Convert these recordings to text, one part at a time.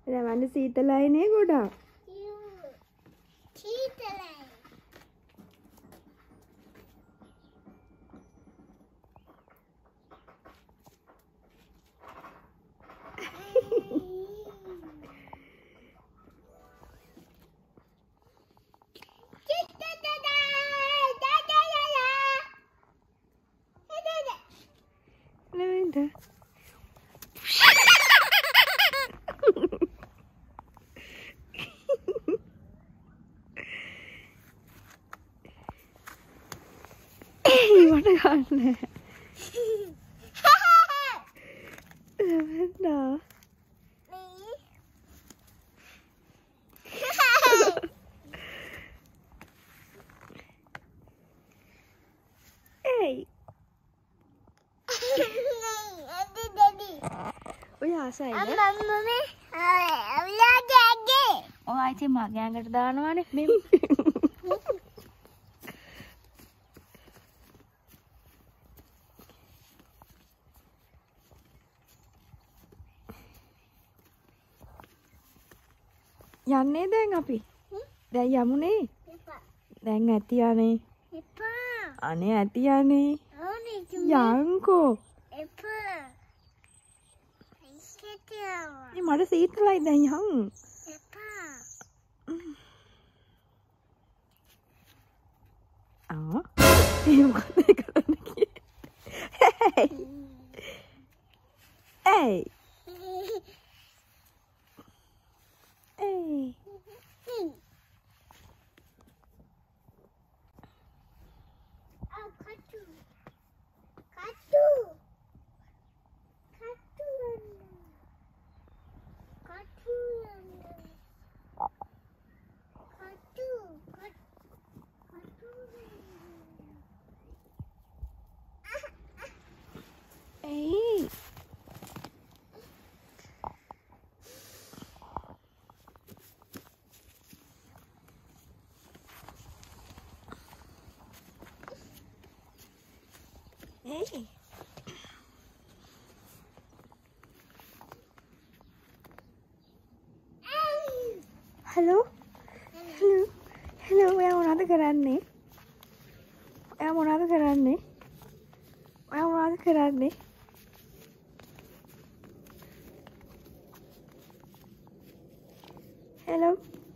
රැවන්න සීතලයි නේ ගොඩක්. සීතලයි. මට ගන්න. ලැබෙන්නා. ඒයි. ඔය ආසයිද? අම්මේ අවුලාගේ. ඔය ආයිති මගේ ඇඟට දානවානේ මෙම්. යන්නේ දැන් අපි. දැන් යමුනේ. එපා. දැන් ඇති යන්නේ. එපා. අනේ ඇති යන්නේ. ඕනේ යන්කෝ. එපා. ඉස්සෙතියවා. මේ මට සීතලයි දැන් යන්. එපා. ඒ මොකද කරන්න කියේ? ඒයි. ඒයි. Katu. Katu. Katu. Katu. Katu. Katu. ඒයි. Hey. Hello. Hello. Hello. ඔයා මොනවද කරන්නේ? ඔයා මොනවද කරන්නේ? ඔයා මොනවද කරන්නේ? Hello.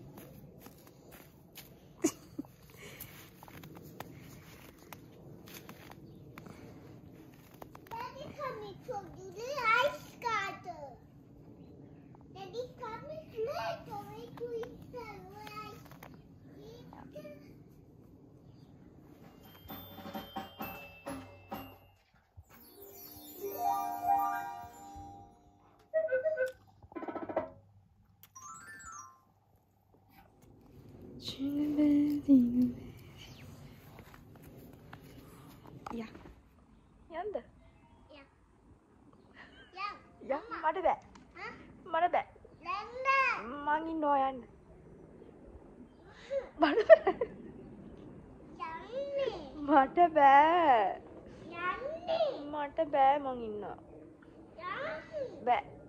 Daddy coming to the ice skater. Daddy coming later. We could eat the rice. Ja. යන්ද? Yeah. යා මට බෑ. Huh? මට බෑ. Landa. මං ඉන්නවා යන්න. මට බෑ. Yummy. මට බෑ. Yummy. මට බෑ මං ඉන්නවා. Yummy. බෑ.